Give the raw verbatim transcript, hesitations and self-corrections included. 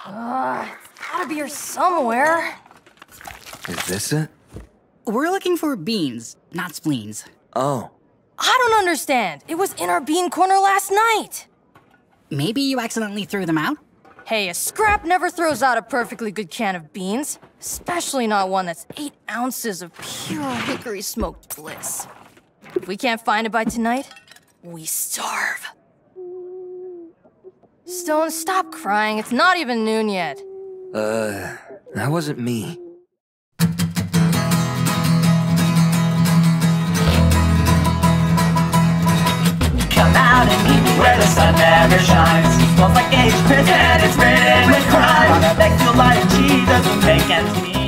Uh, it's gotta be here somewhere. Is this it? We're looking for beans, not spleens. Oh. I don't understand. It was in our bean corner last night. Maybe you accidentally threw them out? Hey, a scrap never throws out a perfectly good can of beans. Especially not one that's eight ounces of pure hickory smoked bliss. If we can't find it by tonight, we starve. Stone, stop crying. It's not even noon yet. Uh, that wasn't me. Come out and meet me where the sun never shines. Smells like aged piss and it's written with crime. On a neck feel like she doesn't make ends meet.